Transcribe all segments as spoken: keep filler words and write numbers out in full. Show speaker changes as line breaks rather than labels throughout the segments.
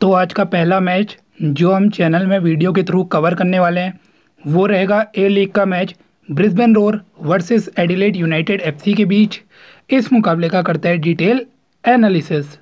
तो आज का पहला मैच जो हम चैनल में वीडियो के थ्रू कवर करने वाले हैं वो रहेगा ए लीग का match Brisbane Roar versus Adelaide United FC के बीच। इस मुकाबले का करता है डिटेल एनालिसिस।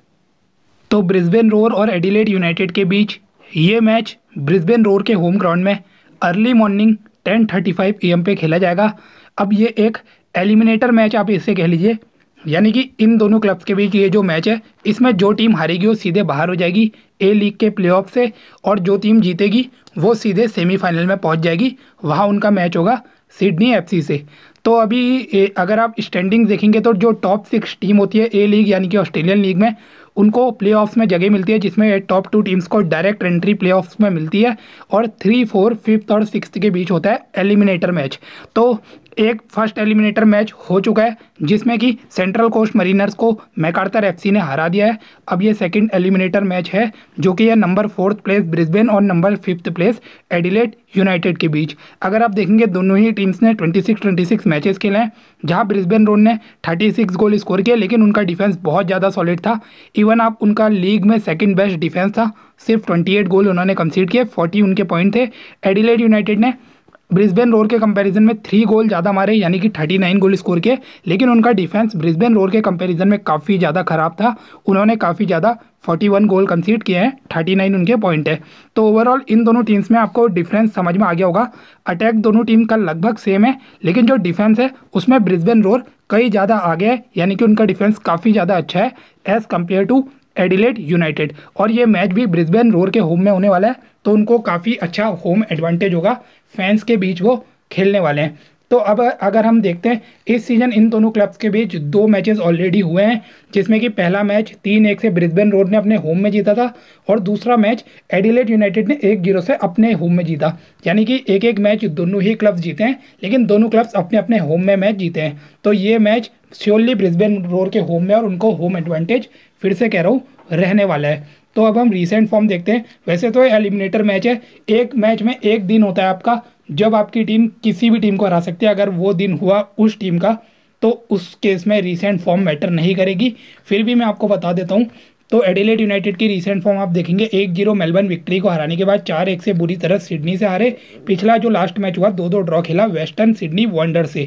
तो ब्रिस्बेन रोर और एडिलेड यूनाइटेड के बीच ये मैच ब्रिस्बेन रोर के होम ग्राउंड में early morning ten thirty five A M पे खेला जाएगा। अब ये एक एलिमिनेटर मैच आप इसे कह लीजिए, यानी कि इन दोनों क्लब्स के बीच ये जो मैच है इसमें जो टीम हारेगी वो सीधे बाहर हो जाएगी ए लीग के प्लेऑफ से, और जो टीम जीतेगी वो सीधे सेमीफाइनल में पहुंच जाएगी। वहां उनका मैच होगा सिडनी एफसी से। तो अभी ए, अगर आप स्टैंडिंग्स देखेंगे तो जो टॉप सिक्स टीम होती है ए लीग यानी कि ऑस्ट्रेलियन लीग में, उनको प्लेऑफ्स में जगह मिलती है, जिसमें टॉप टू टीम्स को डायरेक्ट एंट्री प्लेऑफ्स में मिलती है, और थ्री फोर फिफ्थ और सिक्स्थ के बीच होता है एलिमिनेटर मैच। तो एक फर्स्ट एलिमिनेटर मैच हो चुका है जिसमें कि सेंट्रल कोस्ट मरीनर्स को मैकार्थर एफसी ने हरा दिया है। अब ये सेकंड एलिमिनेटर मैच है जो कि है नंबर फोर्थ प्लेस ब्रिस्बेन और number fifth place Adelaide United के बीच। अगर आप देखेंगे दोनों ही टीम्स ने twenty six twenty six matches खेले हैं, जहां ब्रिस्बेन रोर ने थर्टी सिक्स गोल स्कोर किए, लेकिन उनका डिफेंस बहुत ज़्यादा सॉलिड था। इवन आप उनका लीग में सेकंड बेस्ट डिफेंस था, सिर्फ ट्वेंटी एट गोल उन्होंने कंसीड किए, फोर्टी उनके पॉइंट थे। एडिलेड यूनाइटेड ने ब्रिस्बेन रोर के कंपैरिजन में थ्री गोल ज़्यादा मारे, यानी कि थर्टी नाइन गोल स्कोर किए, लेकिन उनका डिफेंस ब्रिस्बेन रोर के कंपैरिजन में काफ़ी ज़्यादा खराब था। उन्होंने काफ़ी ज़्यादा फोर्टी वन गोल कंसीड किए हैं, थर्टी नाइन उनके पॉइंट है। तो ओवरऑल इन दोनों टीम्स में आपको डिफरेंस समझ में आ गया होगा। अटैक दोनों टीम का लगभग सेम है, लेकिन जो डिफेंस है उसमें ब्रिस्बेन रोर कई ज़्यादा आगे है, यानी कि उनका डिफेंस काफ़ी ज़्यादा अच्छा है as compare to Adelaide United. और ये मैच भी ब्रिस्बेन रोर के होम में होने वाला है, तो उनको काफ़ी अच्छा होम एडवांटेज होगा, फैंस के बीच वो खेलने वाले हैं। तो अब अगर हम देखते हैं इस सीजन इन दोनों क्लब्स के बीच दो मैचेस ऑलरेडी हुए हैं, जिसमें कि पहला मैच तीन एक से ब्रिस्बेन रोर ने अपने होम में जीता था, और दूसरा मैच एडिलेड यूनाइटेड ने एक जीरो से अपने होम में जीता। यानी कि एक एक मैच दोनों ही क्लब्स जीते हैं, लेकिन दोनों क्लब्स अपने अपने होम में मैच जीते हैं। तो ये मैच श्योरली ब्रिस्बेन रोर के होम में, और उनको होम एडवांटेज फिर से कह रहा हूँ रहने वाला है। तो अब हम रीसेंट फॉर्म देखते हैं। वैसे तो एलिमिनेटर मैच है, एक मैच में एक दिन होता है आपका जब आपकी टीम किसी भी टीम को हरा सकती है। अगर वो दिन हुआ उस टीम का, तो उस केस में रीसेंट फॉर्म मैटर नहीं करेगी। फिर भी मैं आपको बता देता हूँ, तो एडिलेड यूनाइटेड की रीसेंट फॉर्म आप देखेंगे, एक जीरो मेलबर्न विक्ट्री को हराने के बाद चार एक से बुरी तरह सिडनी से हारे। पिछला जो लास्ट मैच हुआ दो दो ड्रॉ खेला वेस्टर्न सिडनी वंडर से।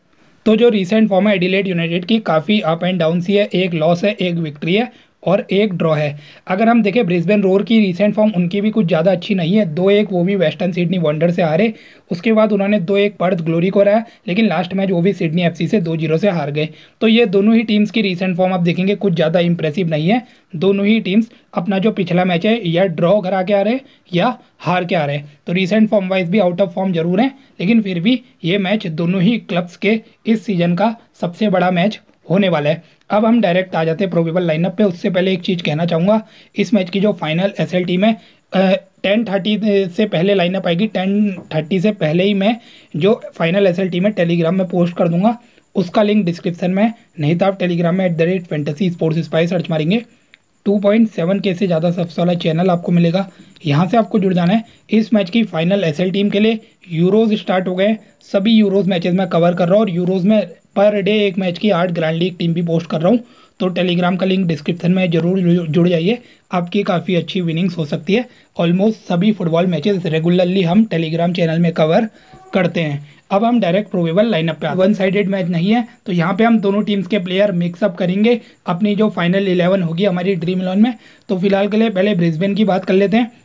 तो जो रीसेंट फॉर्म है एडिलेड यूनाइटेड की काफ़ी अप एंड डाउन सी है, एक लॉस है, एक विक्ट्री है और एक ड्रॉ है। अगर हम देखें ब्रिस्बेन रोर की रीसेंट फॉर्म, उनकी भी कुछ ज़्यादा अच्छी नहीं है, दो एक वो भी वेस्टर्न सिडनी वंडर से हारे। उसके बाद उन्होंने दो एक पर्थ ग्लोरी को हराया, लेकिन लास्ट मैच वो भी सिडनी एफसी से दो जीरो से हार गए। तो ये दोनों ही टीम्स की रीसेंट फॉर्म आप देखेंगे कुछ ज़्यादा इंप्रेसिव नहीं है। दोनों ही टीम्स अपना जो पिछला मैच है या ड्रॉ करा के आ रहे या हार के आ रहे हैं। तो रीसेंट फॉर्म वाइज भी आउट ऑफ फॉर्म जरूर है, लेकिन फिर भी ये मैच दोनों ही क्लब्स के इस सीजन का सबसे बड़ा मैच होने वाला है। अब हम डायरेक्ट आ जाते हैं प्रोबेबल लाइनअप पे। उससे पहले एक चीज़ कहना चाहूँगा, इस मैच की जो फाइनल एस एल टीम है टेन थर्टी से पहले लाइनअप आएगी। टेन थर्टी से पहले ही मैं जो फाइनल एस एल टीम है टेलीग्राम में पोस्ट कर दूंगा, उसका लिंक डिस्क्रिप्शन में, नहीं तो आप टेलीग्राम में at the rate fantasy sports spy search मारेंगे, टू पॉइंट सेवन के से ज़्यादा सब्स वाला चैनल आपको मिलेगा। यहाँ से आपको जुड़ जाना है। इस मैच की फाइनल एस एल टीम के लिए यूरोज स्टार्ट हो गए, सभी यूरोज मैचेस में कवर कर रहा हूँ, और यूरोज में पर डे एक मैच की आठ ग्रैंड लीग टीम भी पोस्ट कर रहा हूँ। तो टेलीग्राम का लिंक डिस्क्रिप्शन में जरूर जुड़ जाइए, आपकी काफ़ी अच्छी विनिंग्स हो सकती है। ऑलमोस्ट सभी फुटबॉल मैचेस रेगुलरली हम टेलीग्राम चैनल में कवर करते हैं। अब हम डायरेक्ट प्रोबेबल लाइनअप पे, वन साइडेड मैच नहीं है, तो यहाँ पे हम दोनों टीम्स के प्लेयर मिक्सअप करेंगे अपनी जो फाइनल इलेवन होगी हमारी ड्रीम इलेवन में। तो फिलहाल के लिए पहले ब्रिस्बेन की बात कर लेते हैं।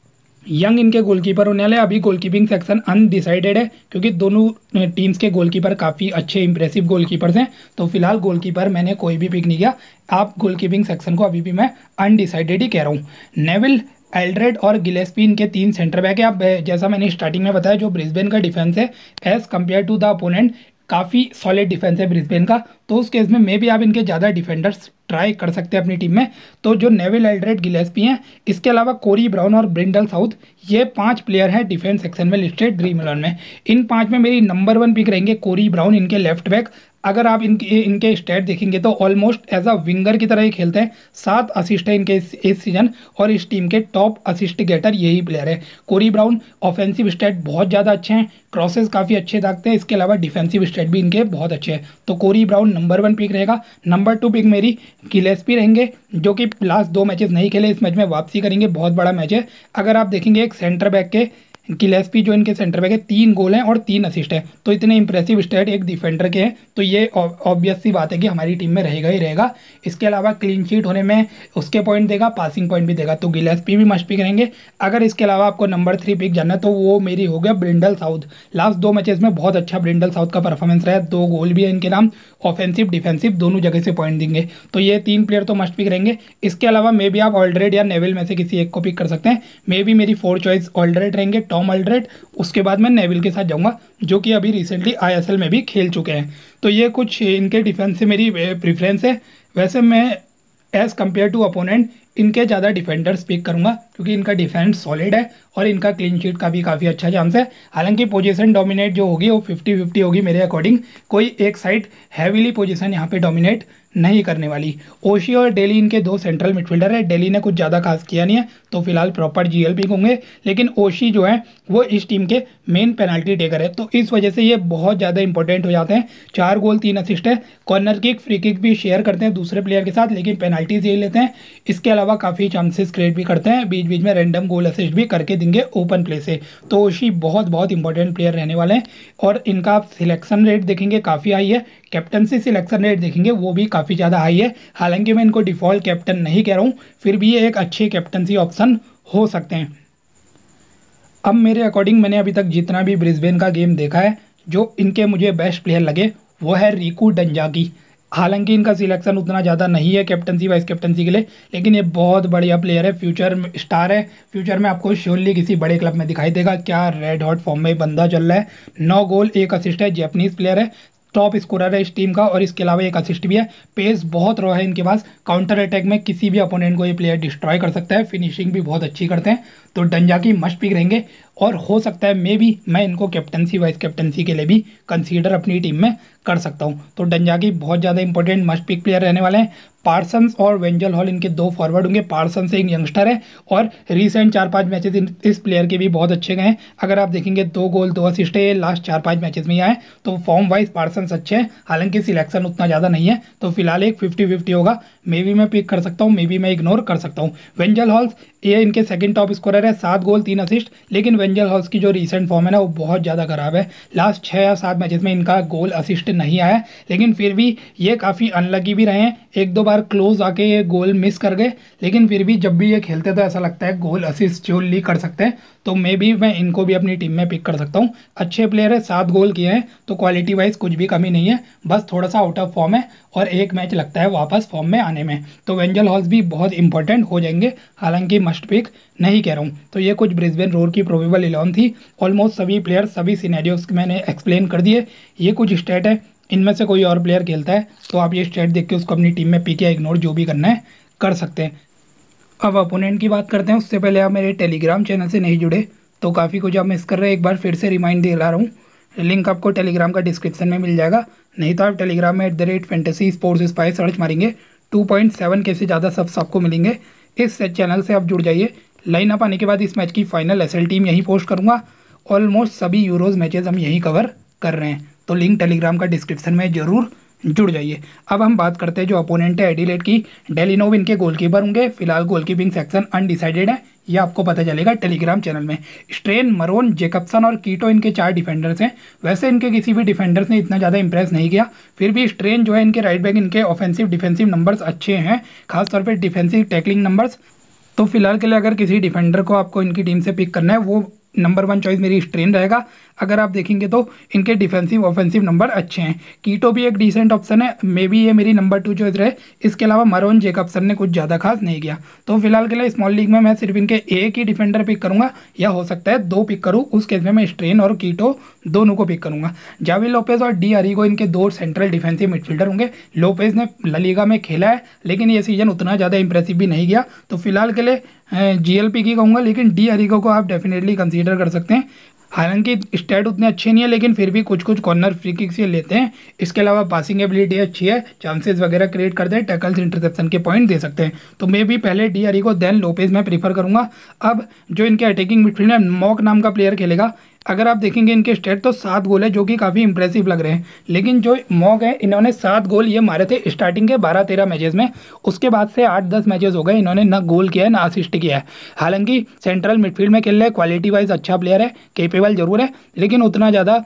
यंग इनके गोलकीपर होने वाले। अभी गोलकीपिंग सेक्शन अनडिसाइडेड है, क्योंकि दोनों टीम्स के गोलकीपर काफ़ी अच्छे इंप्रेसिव गोलकीपर्स हैं। तो फिलहाल गोलकीपर मैंने कोई भी पिक नहीं किया। आप गोलकीपिंग सेक्शन को अभी भी मैं अनडिसाइडेड ही कह रहा हूँ। नेविल, एल्ड्रेड और गिलेस्पी इनके तीन सेंटर बैक है। अब जैसा मैंने स्टार्टिंग में बताया, जो ब्रिस्बेन का डिफेंस है as compare to the opponent काफ़ी सॉलिड डिफेंस है ब्रिस्बेन का, तो उस केस में मे भी आप इनके ज़्यादा डिफेंडर्स ट्राई कर सकते हैं अपनी टीम में। तो जो नेविल, एल्ड्रेड, गिलेस्पी हैं, इसके अलावा कोरी ब्राउन और ब्रिंडल साउथ, ये पांच प्लेयर हैं डिफेंस सेक्शन में लिस्टेड ड्रीम इलेवन में। इन पांच में मेरी नंबर वन पिक रहेंगे कोरी ब्राउन, इनके लेफ्ट बैक। अगर आप इनके इनके स्टैट देखेंगे तो ऑलमोस्ट एज अ विंगर की तरह ही खेलते हैं। सात असिस्ट है इनके इस, इस सीजन, और इस टीम के टॉप असिस्ट गेटर यही प्लेयर है। कोरी ब्राउन ऑफेंसिव स्टैट बहुत ज़्यादा अच्छे हैं, क्रॉसेस काफ़ी अच्छे दागते हैं, इसके अलावा डिफेंसिव स्टैट भी इनके बहुत अच्छे हैं। तो Corey Brown number one pick रहेगा। नंबर टू पिक मेरी गिलेस्पी रहेंगे, जो कि लास्ट दो मैचेस नहीं खेले, इस मैच में वापसी करेंगे, बहुत बड़ा मैच है। अगर आप देखेंगे एक सेंटर बैक के गिलेस्पी जो इनके सेंटर बैक है, तीन गोल हैं और तीन असिस्ट है, तो इतने इंप्रेसिव स्टैट एक डिफेंडर के हैं, तो ये ऑब्वियस सी बात है कि हमारी टीम में रहेगा ही रहेगा। इसके अलावा क्लीन शीट होने में उसके पॉइंट देगा, पासिंग पॉइंट भी देगा, तो गिलेस्पी भी मस्ट पिक रहेंगे। अगर इसके अलावा आपको नंबर थ्री पिक जानना है तो वो मेरी हो गया ब्रिंडल साउथ। लास्ट दो मैचेस में बहुत अच्छा ब्रिंडल साउथ का परफॉर्मेंस रहा है, दो गोल भी है इनके नाम, ऑफेंसिव डिफेंसिव दोनों जगह से पॉइंट देंगे, तो ये तीन प्लेयर तो मस्ट पिक रहेंगे। इसके अलावा मे बी आप ऑल्ड्रेड या नेविल में से किसी एक को पिक कर सकते हैं। मे बी मेरी फोर चॉइस ऑल्ड्रेड रहेंगे, टॉम ऑल्ड्रेड, उसके बाद मैं नेविल के साथ जाऊंगा, जो कि अभी रिसेंटली आईएसएल में भी खेल चुके हैं। तो ये कुछ इनके डिफेंस से मेरी प्रेफरेंस है। वैसे मैं एज़ कम्पेयर टू अपोनेंट इनके ज़्यादा डिफेंडर्स पिक करूंगा, क्योंकि इनका डिफेंस सॉलिड है और इनका क्लीन शीट का भी काफ़ी अच्छा चांस है। हालांकि पोजीशन डोमिनेट जो होगी वो फिफ्टी फिफ्टी होगी मेरे अकॉर्डिंग, कोई एक साइड हैवीली पोजीशन यहाँ पे डोमिनेट नहीं करने वाली। ओशी और डेली इनके दो सेंट्रल मिडफील्डर है। डेली ने कुछ ज़्यादा खास किया नहीं है, तो फिलहाल प्रॉपर जीएल पिक होंगे, लेकिन ओशी जो है वो इस टीम के मेन पेनल्टी टेकर है, तो इस वजह से ये बहुत ज़्यादा इंपॉर्टेंट हो जाते हैं। चार गोल तीन असिस्ट है, कॉर्नर किक फ्री किक भी शेयर करते हैं दूसरे प्लेयर के साथ, लेकिन पेनल्टीज यही लेते हैं। इसके अलावा काफ़ी चांसेस क्रिएट भी करते हैं, बीच बीच में रैंडम गोल असिस्ट भी करके देंगे ओपन प्ले से, तो ओशी बहुत बहुत इंपॉर्टेंट प्लेयर रहने वाले हैं। और इनका आप सिलेक्शन रेट देखेंगे काफ़ी हाई है, कैप्टनसी सिलेक्शन रेट देखेंगे वो भी काफ़ी ज़्यादा हाई है। हालांकि मैं इनको डिफ़ॉल्ट कैप्टन नहीं कह रहा हूँ, फिर भी ये एक अच्छे कैप्टनसी ऑप्शन हो सकते हैं। अब मेरे अकॉर्डिंग मैंने अभी तक जितना भी ब्रिस्बेन का गेम देखा है, जो इनके मुझे बेस्ट प्लेयर लगे वो है रिकू डंजाकी। हालांकि इनका सिलेक्शन उतना ज़्यादा नहीं है कैप्टनसी वाइस कैप्टनसी के लिए, लेकिन ये बहुत बढ़िया प्लेयर है, फ्यूचर स्टार है। फ्यूचर में आपको श्योरली किसी बड़े क्लब में दिखाई देगा। क्या रेड हॉट फॉर्म में बंदा चल रहा है, नौ गोल एक असिस्ट है, जैपनीज प्लेयर है, टॉप स्कोरर है इस टीम का, और इसके अलावा एक असिस्ट भी है। पेस बहुत रो है इनके पास, काउंटर अटैक में किसी भी अपोनेंट को ये प्लेयर डिस्ट्रॉय कर सकता है, फिनिशिंग भी बहुत अच्छी करते हैं, तो डंजाकी मस्ट पिक रहेंगे। और हो सकता है मे बी मैं इनको कैप्टनसी वाइस कैप्टनसी के लिए भी कंसीडर अपनी टीम में कर सकता हूं। तो डंजाकी बहुत ज़्यादा इंपॉर्टेंट मस्ट पिक प्लेयर रहने वाले हैं। पार्सन्स और वेंजल हॉल इनके दो फॉरवर्ड होंगे। पार्सन्स एक यंगस्टर है और रिसेंट चार पांच मैचेस इस प्लेयर के भी बहुत अच्छे गए हैं। अगर आप देखेंगे दो गोल दो असिस्ट है लास्ट चार पांच मैचेस में ही आए, तो फॉर्म वाइज पार्सन्स अच्छे हैं। हालांकि सिलेक्शन उतना ज़्यादा नहीं है, तो फिलहाल एक फिफ्टी फिफ्टी होगा, मे बी मैं पिक कर सकता हूँ, मे बी मैं इग्नोर कर सकता हूँ। वेंजल हॉल्स ये इनके सेकंड टॉप स्कोरर है, सात गोल तीन असिस्ट, लेकिन वेंजल हॉल्स की जो रीसेंट फॉर्म है ना वो बहुत ज़्यादा खराब है। लास्ट छः या सात मैचेस में इनका गोल असिस्ट नहीं आया, लेकिन फिर भी ये काफ़ी अनलकी भी रहे हैं। एक दो बार क्लोज आके ये गोल मिस कर गए, लेकिन फिर भी जब भी ये खेलते तो ऐसा लगता है गोल असिस्ट जो ली कर सकते हैं, तो मे बी मैं इनको भी अपनी टीम में पिक कर सकता हूँ। अच्छे प्लेयर है, सात गोल किए हैं, तो क्वालिटी वाइज कुछ भी कमी नहीं है, बस थोड़ा सा आउट ऑफ फॉर्म है और एक मैच लगता है वापस फॉर्म में आने में। तो वेंजल हॉल्स भी बहुत इंपॉर्टेंट हो जाएंगे, हालांकि मस्ट पिक नहीं कह रहा हूँ। तो ये कुछ ब्रिस्बेन रोर की प्रोबेबल इलेवन थी। ऑलमोस्ट सभी प्लेयर सभी सिनेरियोस मैंने एक्सप्लेन कर दिए। ये कुछ स्टेट है, इनमें से कोई और प्लेयर खेलता है तो आप ये स्टेट देख के उसको अपनी टीम में पिक या इग्नोर जो भी करना है कर सकते हैं। अब अपोनेंट की बात करते हैं, उससे पहले आप मेरे टेलीग्राम चैनल से नहीं जुड़े तो काफ़ी कुछ आप मिस कर रहे हैं। एक बार फिर से रिमाइंड दिला रहा हूँ, लिंक आपको टेलीग्राम का डिस्क्रिप्शन में मिल जाएगा, नहीं तो आप टेलीग्राम में at the rate fantasy sports spy search मारेंगे, टू पॉइंट सेवन के से ज़्यादा सब्स आपको मिलेंगे। इस चैनल से आप जुड़ जाइए। लाइन अप आने के बाद इस मैच की फाइनल एसएल टीम यहीं पोस्ट करूँगा। ऑलमोस्ट सभी यूरोज़ मैचेस हम यहीं कवर कर रहे हैं, तो लिंक टेलीग्राम का डिस्क्रिप्शन में ज़रूर जुड़ जाइए। अब हम बात करते हैं जो अपोनेंट है एडिलेड की। डेलिनोव इनके गोलकीपर होंगे। फिलहाल गोलकीपिंग सेक्शन अनडिसाइडेड है, ये आपको पता चलेगा टेलीग्राम चैनल में। स्ट्रेन, मरोन, जेकबसन और कीटो इनके चार डिफेंडर्स हैं। वैसे इनके किसी भी डिफेंडर्स ने इतना ज़्यादा इंप्रेस नहीं किया, फिर भी स्ट्रेन जो है इनके राइट बैक, इनके ऑफेंसिव डिफेंसिव नंबर्स अच्छे हैं, खासतौर पर डिफेंसिव टैकलिंग नंबर्स। तो फिलहाल के लिए अगर किसी डिफेंडर को आपको इनकी टीम से पिक करना है, वो नंबर वन चॉइस मेरी स्ट्रेन रहेगा। अगर आप देखेंगे तो इनके डिफेंसिव ऑफेंसिव नंबर अच्छे हैं। कीटो भी एक डिसेंट ऑप्शन है, मे बी ये मेरी नंबर टू चॉइस रहे। इसके अलावा मरोन, जेकबसन ने कुछ ज़्यादा खास नहीं किया। तो फिलहाल के लिए स्मॉल लीग में मैं सिर्फ इनके एक ही डिफेंडर पिक करूंगा, या हो सकता है दो पिक करूँ, उस केस में मैं स्ट्रेन और कीटो दोनों को पिक करूंगा। जावी लोपेज और डी अरीगो इनके दो सेंट्रल डिफेंसिव मिडफील्डर होंगे। लोपेज ने ला लीगा में खेला है, लेकिन ये सीजन उतना ज़्यादा इंप्रेसिव भी नहीं गया, तो फिलहाल के लिए जीएलपी की कहूँगा, लेकिन डी अरीगो को आप डेफिनेटली कंसीडर कर सकते हैं। हालांकि स्टैट उतने अच्छे नहीं है, लेकिन फिर भी कुछ कुछ कॉर्नर फ्री किक्स ये लेते हैं। इसके अलावा पासिंग एबिलिटी अच्छी है, चांसेस वगैरह क्रिएट करते हैं, टैकल्स इंटरसेप्शन के पॉइंट दे सकते हैं। तो मे भी पहले डी को देन लोपेज मैं प्रीफर करूंगा। अब जो इनके अटैकिंग मिडफील्ड में मॉक नाम का प्लेयर खेलेगा, अगर आप देखेंगे इनके स्टेट तो सात गोल है जो कि काफ़ी इंप्रेसिव लग रहे हैं। लेकिन जो मॉक है इन्होंने सात गोल ये मारे थे स्टार्टिंग के बारह तेरह मैचेस में, उसके बाद से आठ दस मैचेस हो गए इन्होंने ना गोल किया है ना असिस्ट किया है। हालांकि सेंट्रल मिडफील्ड में खेल रहे हैं, क्वालिटी वाइज अच्छा प्लेयर है, केपेबल जरूर है, लेकिन उतना ज़्यादा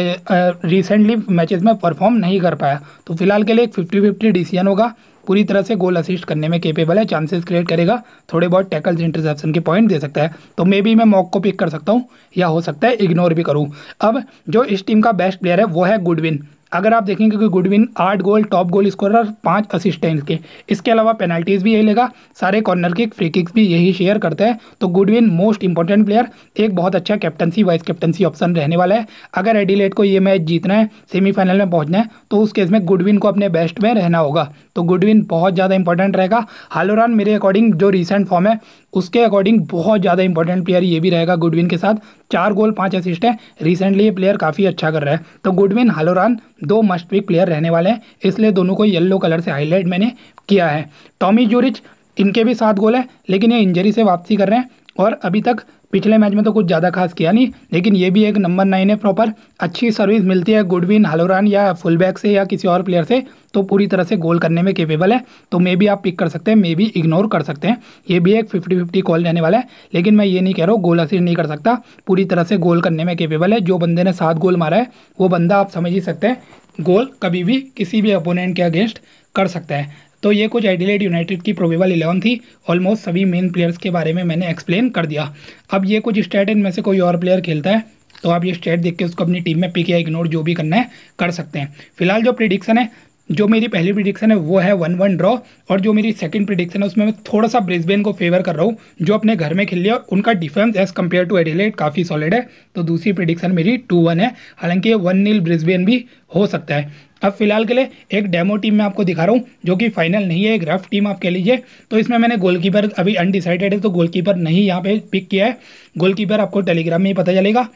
रिसेंटली मैचेस में परफॉर्म नहीं कर पाया। तो फिलहाल के लिए एक फिफ्टी फिफ्टी डिसीजन होगा। पूरी तरह से गोल असिस्ट करने में केपेबल है, चांसेस क्रिएट करेगा, थोड़े बहुत टैकल्स इंटरसेप्शन के पॉइंट दे सकता है। तो मे बी मैं मॉक को पिक कर सकता हूँ, या हो सकता है इग्नोर भी करूँ। अब जो इस टीम का बेस्ट प्लेयर है वो है गुडविन। अगर आप देखेंगे कि गुडविन आठ गोल, टॉप गोल स्कोरर, पाँच असिस्ट हैं इसके। इसके अलावा पेनल्टीज भी यही लेगा, सारे कॉर्नर किक, फ्री किक्स भी यही शेयर करते हैं। तो गुडविन मोस्ट इंपॉर्टेंट प्लेयर, एक बहुत अच्छा कैप्टनसी वाइस कैप्टनसी ऑप्शन रहने वाला है। अगर एडिलेड को ये मैच जीतना है, सेमीफाइनल में पहुंचना है, तो उस केस में गुडविन को अपने बेस्ट में रहना होगा। तो गुडविन बहुत ज़्यादा इंपॉर्टेंट रहेगा। हालोरान मेरे अकॉर्डिंग जो रिसेंट फॉर्म है उसके अकॉर्डिंग बहुत ज़्यादा इंपॉर्टेंट प्लेयर ये भी रहेगा गुडविन के साथ। चार गोल पाँच असिस्ट है, रिसेंटली ये प्लेयर काफ़ी अच्छा कर रहा है। तो गुडविन हालोरान दो मस्ट पिक प्लेयर रहने वाले हैं, इसलिए दोनों को येलो कलर से हाईलाइट मैंने किया है। टॉमी ज्यूरिच, इनके भी सात गोल है, लेकिन ये इंजरी से वापसी कर रहे हैं और अभी तक पिछले मैच में तो कुछ ज़्यादा खास किया नहीं, लेकिन ये भी एक नंबर नाइन है प्रॉपर। अच्छी सर्विस मिलती है गुडविन हालोरान या फुल बैक से या किसी और प्लेयर से, तो पूरी तरह से गोल करने में केपेबल है। तो मे भी आप पिक कर सकते हैं, मे भी इग्नोर कर सकते हैं। ये भी एक फिफ्टी फिफ्टी कॉल रहने वाला है, लेकिन मैं ये नहीं कह रहा हूँ गोल असिस्ट नहीं कर सकता, पूरी तरह से गोल करने में केपेबल है। जो बंदे ने सात गोल मारा है वो बंदा आप समझ ही सकते हैं गोल कभी भी किसी भी अपोनेंट के अगेंस्ट कर सकता है। तो ये कुछ एडिलेड यूनाइटेड की प्रोबेबल इलेवन थी। ऑलमोस्ट सभी मेन प्लेयर्स के बारे में मैंने एक्सप्लेन कर दिया। अब ये कुछ स्टैट इनमें से कोई और प्लेयर खेलता है तो आप ये स्टैट देख के उसको अपनी टीम में पिक या इग्नोर जो भी करना है कर सकते हैं। फिलहाल जो प्रिडिक्शन है, जो मेरी पहली प्रिडिक्शन है वो है वन वन ड्रॉ, और जो मेरी सेकंड प्रिडिक्शन है उसमें मैं थोड़ा सा ब्रिस्बेन को फेवर कर रहा हूँ, जो अपने घर में खेल लिया और उनका defence as compare to Adelaide काफ़ी सॉलिड है। तो दूसरी प्रिडिक्शन मेरी टू वन है, हालांकि ये वन नील ब्रिस्बेन भी हो सकता है। अब फिलहाल के लिए एक डेमो टीम मैं आपको दिखा रहा हूँ जो कि फाइनल नहीं है, एक रफ टीम आप कह लीजिए। तो इसमें मैंने गोलकीपर अभी अनडिसाइडेड है, तो गोलकीपर नहीं यहाँ पे पिक किया है। गोलकीपर आपको टेलीग्राम में ही पता चलेगा।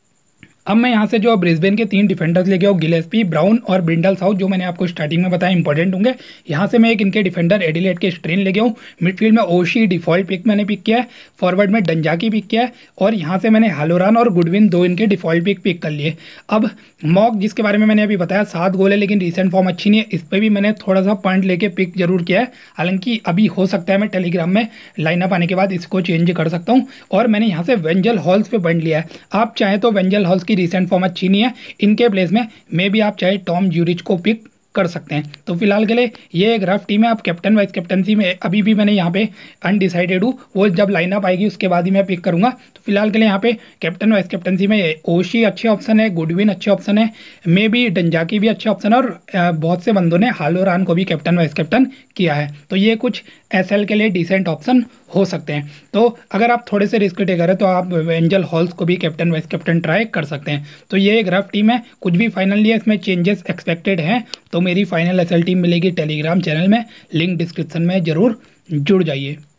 अब मैं यहाँ से जो ब्रिस्बेन के तीन डिफेंडर्स लेके आऊँ, गिलेस्पी, ब्राउन और ब्रिंडल साउथ, जो मैंने आपको स्टार्टिंग में बताया इंपॉर्टेंट होंगे। यहाँ से मैं एक इनके डिफेंडर एडिलेड के स्ट्रेन लेके आऊँ। मिडफील्ड में ओशी डिफॉल्ट पिक मैंने पिक किया है, फॉरवर्ड में डंजाकी पिक किया है, और यहाँ से मैंने हालोरान और गुडविन दो इनके डिफॉल्ट पिक पिक कर लिए। अब मॉक जिसके बारे में मैंने अभी बताया सात गोल है, लेकिन रिसेंट फॉर्म अच्छी नहीं है, इस पर भी मैंने थोड़ा सा पॉइंट लेके पिक जरूर किया है। हालांकि अभी हो सकता है मैं टेलीग्राम में लाइनअप आने के बाद इसको चेंज कर सकता हूँ। और मैंने यहाँ से वेंजल हॉल्स पे पॉइंट लिया है। आप चाहें तो वेंजल हॉल्स की रिसेंट फॉर्म अच्छी नहीं है, इनके प्लेस में मे भी आप चाहे टॉम ज्यूरिच को पिक कर सकते हैं। तो फिलहाल के लिए ये एक रफ टीम है। आप कैप्टन वाइस कैप्टनसी में अभी भी मैंने यहाँ पे अनडिसाइडेड हूँ, वो जब लाइनअप आएगी उसके बाद ही मैं पिक करूंगा। तो फिलहाल के लिए यहाँ पे कैप्टन वाइस कैप्टनसी में ओशी अच्छे ऑप्शन है, गुडविन अच्छे ऑप्शन है, मे बी डंजाकी भी अच्छे ऑप्शन है, और बहुत से बंदों ने हालोरान को भी कैप्टन वाइस कैप्टन किया है। तो ये कुछ एसएल के लिए डिसेंट ऑप्शन हो सकते हैं। तो अगर आप थोड़े से रिस्क टेकर है तो आप वेंजल हॉल्स को भी कैप्टन वाइस कैप्टन ट्राई कर सकते हैं। तो ये एक रफ टीम है, कुछ भी फाइनल नहीं है, इसमें चेंजेस एक्सपेक्टेड हैं। तो मेरी फाइनल एसएल टीम मिलेगी टेलीग्राम चैनल में, लिंक डिस्क्रिप्शन में जरूर जुड़ जाइए।